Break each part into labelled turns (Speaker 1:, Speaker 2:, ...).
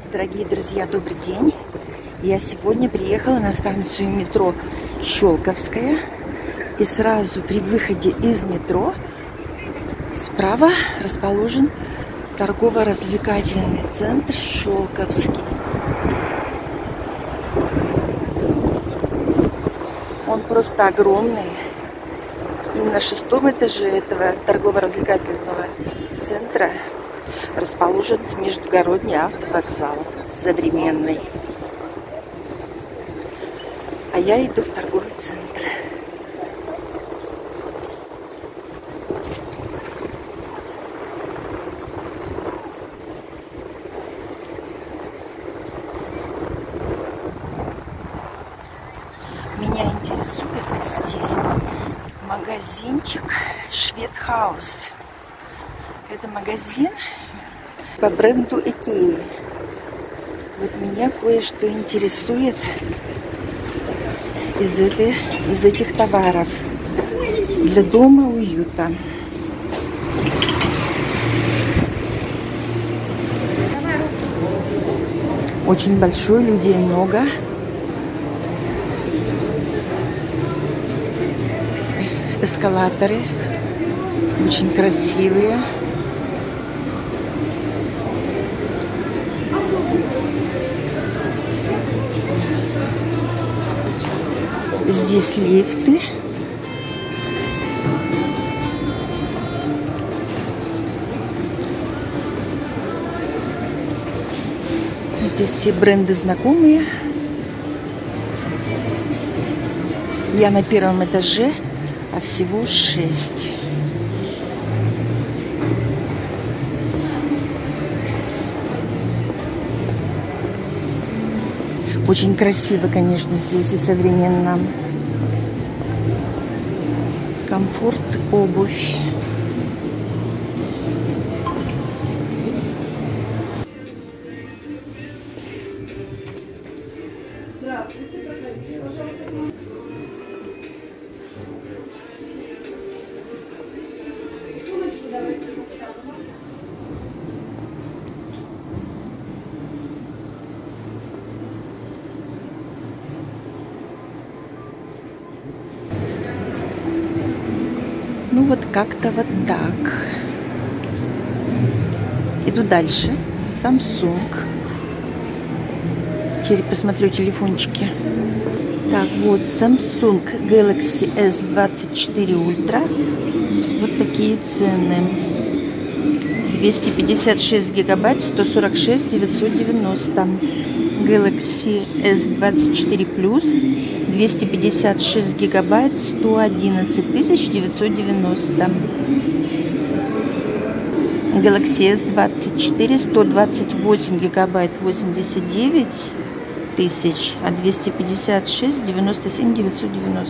Speaker 1: Дорогие друзья, добрый день! Я сегодня приехала на станцию метро Щелковская. И сразу при выходе из метро справа расположен торгово-развлекательный центр Щелковский. Он просто огромный. И на 6-м этаже этого торгово-развлекательного центра расположен междугородний автовокзал современный. А я иду в торговый центр. Меня интересует здесь магазинчик Шведхаус. Это магазин по бренду Икеи. Вот меня кое-что интересует из этих товаров для дома уюта. Очень большой, людей много. Эскалаторы очень красивые. Здесь лифты. Здесь все бренды знакомые. Я на 1-м этаже, а всего 6. Очень красиво, конечно, здесь и современно. Комфорт, обувь. Ну вот как-то вот так. Иду дальше. Samsung. Теперь посмотрю телефончики. Так, вот Samsung Galaxy S24 Ultra. Вот такие цены. 256 гигабайт, 146 990. Galaxy S24 Plus, 256 гигабайт, 111 990. Galaxy S24, 128 гигабайт, 89 тысяч, а 256, 97 990.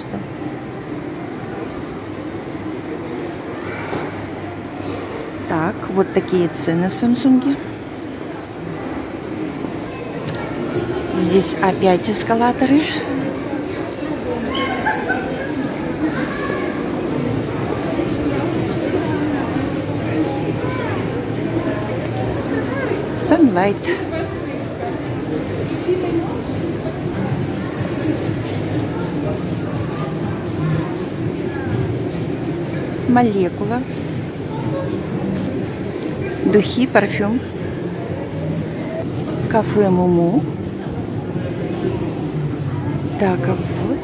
Speaker 1: Так, вот такие цены в Samsung. Здесь опять эскалаторы. Sunlight. Молекула. Духи, парфюм. Кафе Муму. Так, а вот.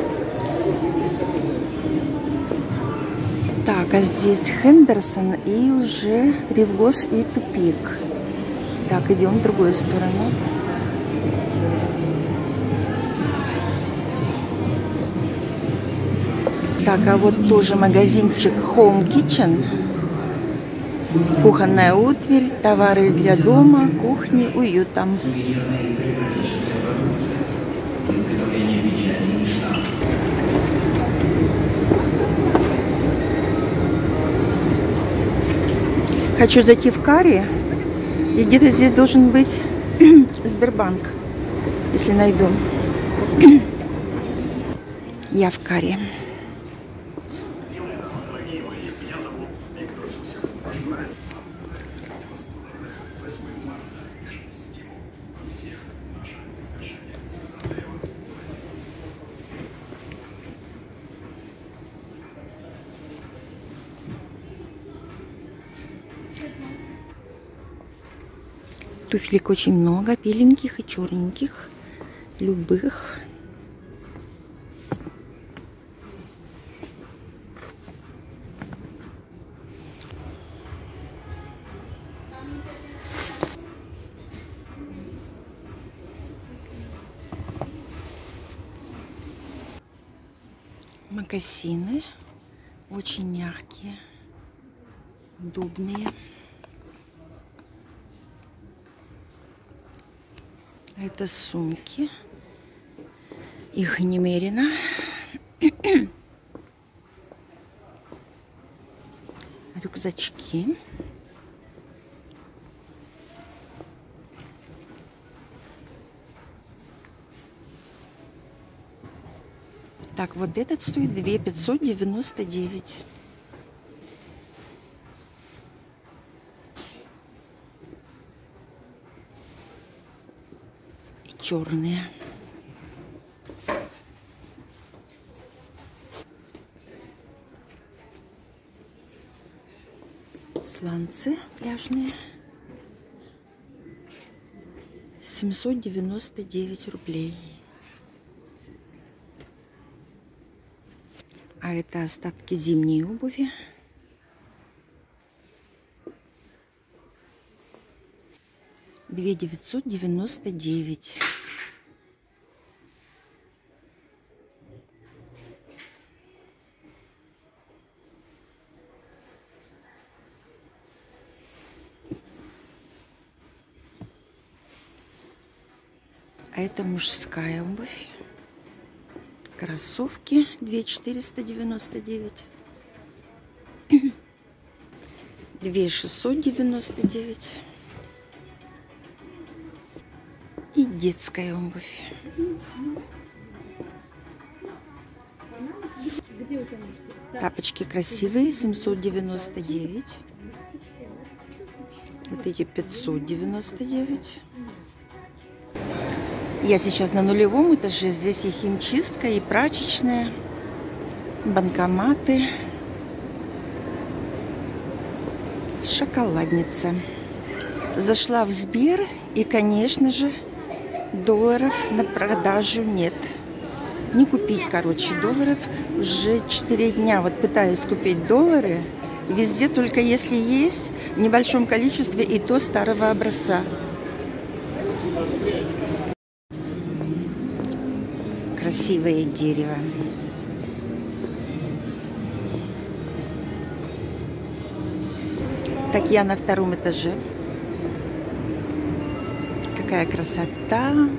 Speaker 1: Так, а здесь Хендерсон и уже Ревгош и Тупик. Так, идем в другую сторону. Так, а вот тоже магазинчик Home Kitchen. Кухонная утварь, товары для дома, кухни, уюта. Хочу зайти в Кари, и где-то здесь должен быть Сбербанк, если найду. Я в Кари. Туфелек очень много, беленьких и черненьких, любых. Мокасины очень мягкие, удобные. Это сумки. Их немерено. Рюкзачки. Так, вот этот стоит 2599. И черные. Сланцы пляжные. 799 рублей. А это остатки зимней обуви. — 2999. А это мужская обувь. Кроссовки 2499. 2699. И детская обувь. Тапочки красивые, 799. Вот эти 599. Я сейчас на нулевом этаже. Здесь и химчистка, и прачечная, банкоматы, шоколадница. Зашла в Сбер, и, конечно же, долларов на продажу нет. Не купить, короче, долларов. Уже 4 дня вот пытаюсь купить доллары. Везде только если есть, в небольшом количестве, и то старого образца. Красивое дерево. Так, я на втором этаже. Какая красота!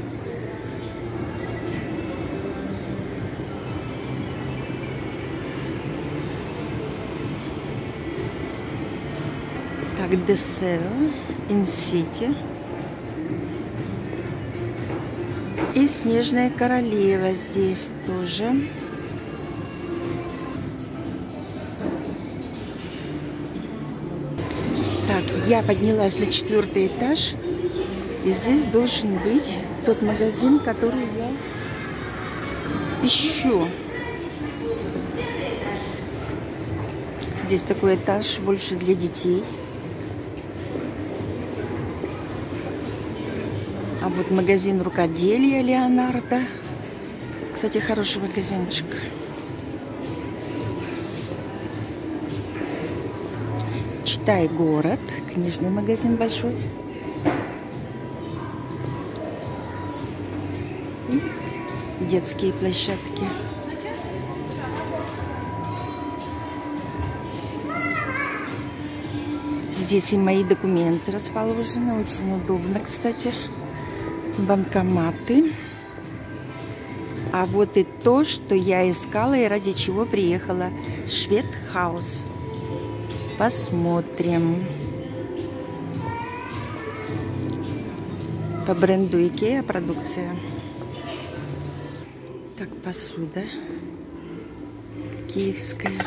Speaker 1: Так, Десел, Инсити. И Снежная королева здесь тоже. Так, я поднялась на 4-й этаж. И здесь должен быть тот магазин, который я ищу. Здесь такой этаж больше для детей. А вот магазин рукоделия Леонардо. Кстати, хороший магазинчик. Читай город. Книжный магазин большой. И детские площадки. Здесь и мои документы расположены. Очень удобно, кстати. Банкоматы. А вот и то, что я искала и ради чего приехала. Шведхаус. Посмотрим. По бренду Икеа продукция. Так, посуда. Киевская.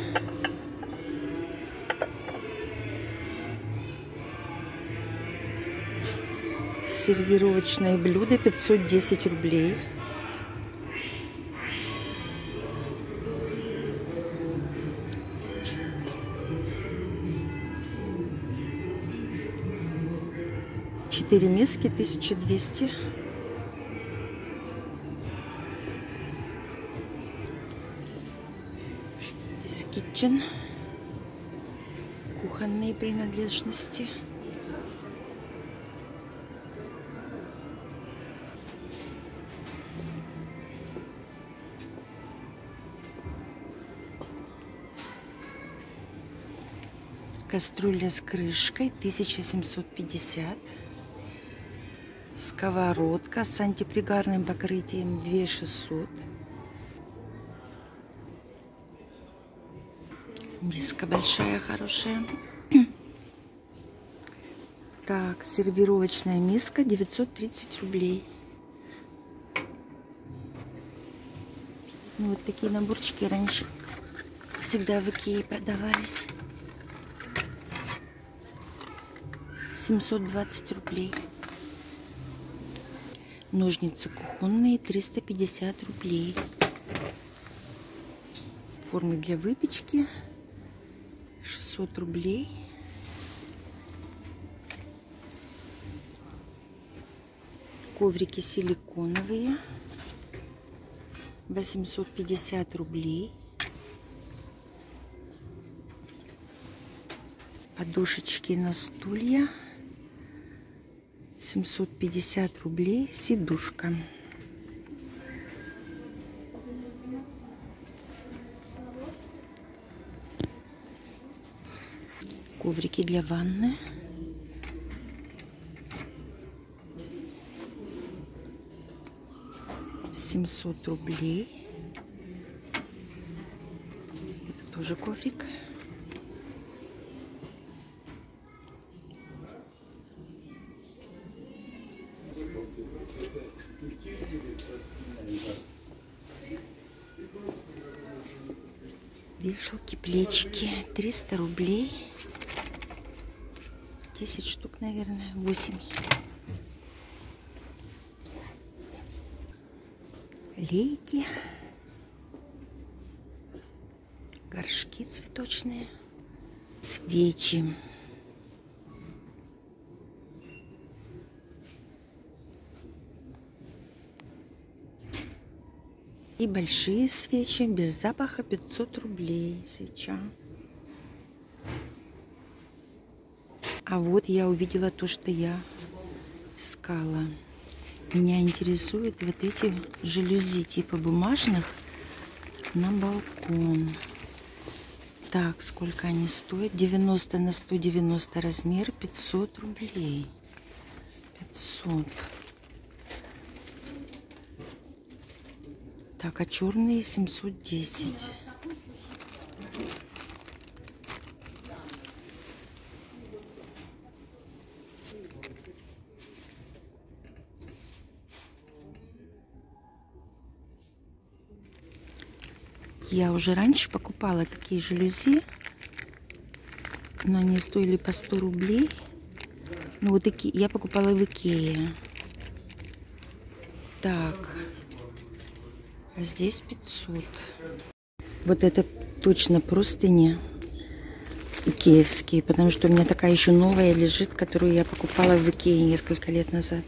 Speaker 1: Сервировочное блюдо 510 рублей. 4 миски 1200. Из Kitchen. Кухонные принадлежности. Кастрюля с крышкой 1750. Сковородка с антипригарным покрытием 2600. Миска большая, хорошая. Так, сервировочная миска 930 рублей. Ну, вот такие наборчики раньше всегда в Икее продавались. 720 рублей. Ножницы кухонные 350 рублей. Формы для выпечки 600 рублей. Коврики силиконовые 850 рублей. Подушечки на стулья 750 рублей. Сидушка. Коврики для ванны. $700 рублей. Это тоже коврик. Вешалки, плечики 300 рублей. 10 штук, наверное, 8. Лейки, горшки цветочные, свечи. И большие свечи без запаха 500 рублей свеча. А вот я увидела то, что я искала. Меня интересуют вот эти жалюзи типа бумажных на балкон. Так, сколько они стоят? 90 на 190 размер, 500 рублей. 500. Так, а черные 710. Я уже раньше покупала такие жалюзи, но они стоили по 100 рублей. Ну, вот такие я покупала в Икее. Так, а здесь 500. Вот это точно простыни икеевские, потому что у меня такая еще новая лежит, которую я покупала в Икее несколько лет назад.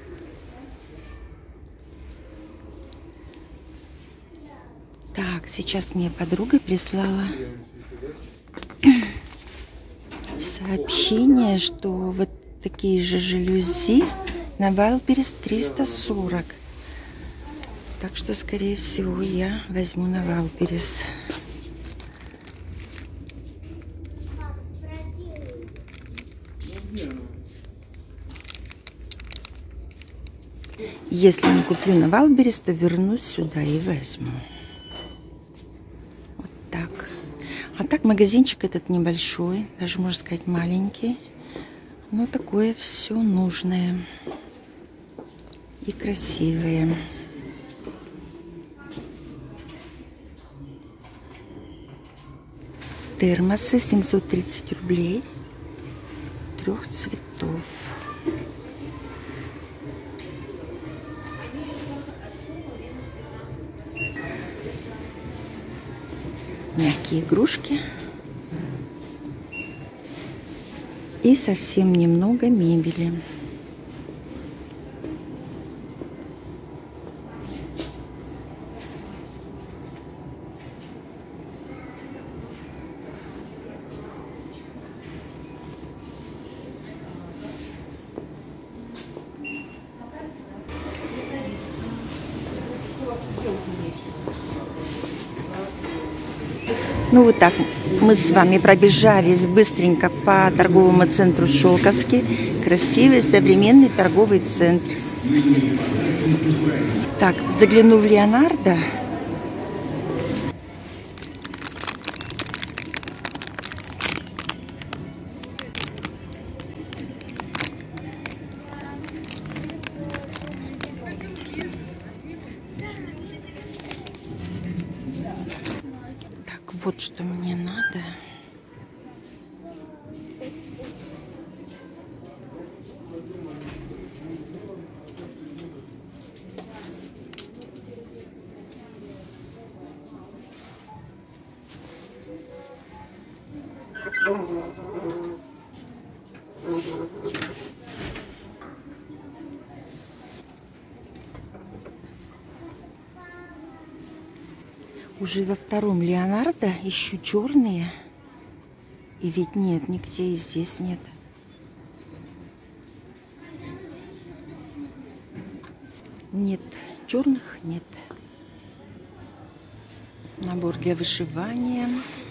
Speaker 1: Так, сейчас мне подруга прислала сообщение, что вот такие же жалюзи на Wildberries 340. Так что, скорее всего, я возьму на Wildberries. Если не куплю на Wildberries, то вернусь сюда и возьму. Вот так. А так магазинчик этот небольшой, даже можно сказать маленький. Но такое все нужное и красивое. Термосы 730 рублей. 3 цветов. Мягкие игрушки. И совсем немного мебели. Ну вот так мы с вами пробежались быстренько по торговому центру Щелковский. Красивый современный торговый центр. Так, загляну в Леонардо. Вот что мне надо. Уже во втором Леонардо ищу черные. И ведь нет, нигде и здесь нет. Нет, черных нет. Набор для вышивания.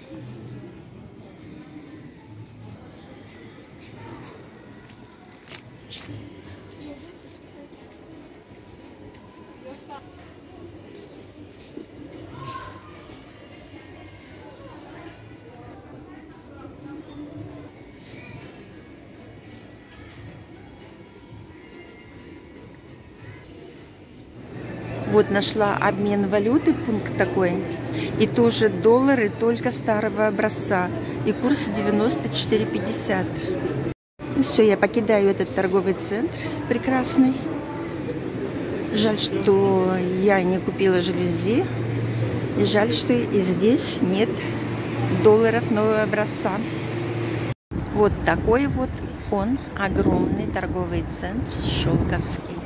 Speaker 1: Вот нашла обмен валюты, пункт такой. И тоже доллары, только старого образца. И курс 94,50. Ну все, я покидаю этот торговый центр прекрасный. Жаль, что я не купила жалюзи. И жаль, что и здесь нет долларов нового образца. Вот такой вот он, огромный торговый центр Щелковский.